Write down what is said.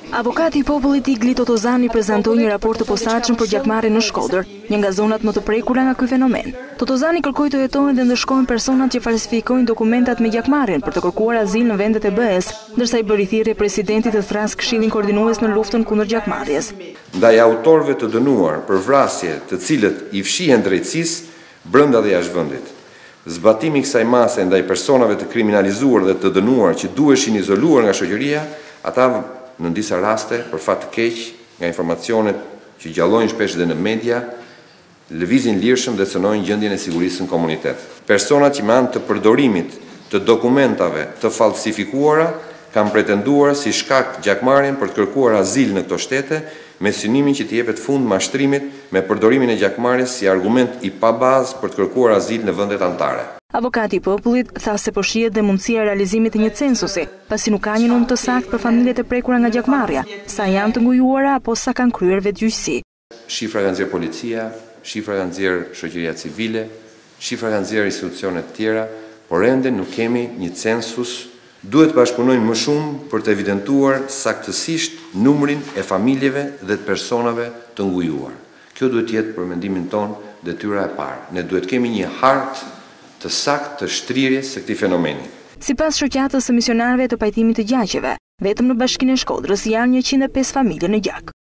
Avokati i popullit Igli Totozani prezantoi një raport të posaçëm për gjakmarrjen në Shkodër, një nga zonat më të prekura nga ky fenomen. Totozani kërkoi të jetojnë dhe ndëshkojnë personat që falsifikojnë dokumentat me gjakmarrjen për të kërkuar azil në vendet e BE-s, ndërsa i bëri thirrje presidentit të thras Këshillin Koordinues në luftën kundër gjakmarrjes. Ndaj autorëve të dënuar për vrasje të cilët i fshihen drejtësisë brenda dhe jashtë vendit. Zbatimi i kësaj mase ndaj personave të kriminalizuar dhe të dënuar që duheshin izoluar nga shoqëria, ata në disa raste, për fat të keq, nga informacionet që gjallojnë shpesh dhe në media, lëvizin lirshëm dhe cënojnë gjendjen e sigurisë në komunitet. Personat që me anë të përdorimit të dokumentave të falsifikuara kanë pretenduar si shkak gjakmarrjen për të kërkuar azil në këto shtete, me synimin që t'i jepet fund mashtrimit me përdorimin e gjakmarrjes si argument i pabazë për të kërkuar azil në vendet anëtare. Avokati i popullit tha se po shihet dhe mundësia e realizimit të një censusi, pasi nuk ka një numër të saktë për familjet e prekura nga gjakmarrja, sa janë të ngujuara apo sa kanë kryer vetgjyqësi. Shifra kanë nxjerrë policia, shifra kanë nxjerrë shoqëria civile, shifra kanë nxjerrë institucionet tjera, por ende nuk kemi një census. Duhet të bashkëpunojmë më shumë për të evidentuar saktësisht numrin e familjeve dhe të personave të ngujuar. Kjo duhet jetë për mendimin ton detyra e parë. Ne duhet kemi një hartë të saktë të shtrirjes së këtij fenomeni. Sipas shoqatës së misionarëve të pajtimit të gjaqeve, vetëm në Bashkinë e Shkodrës janë 105 familje në gjak.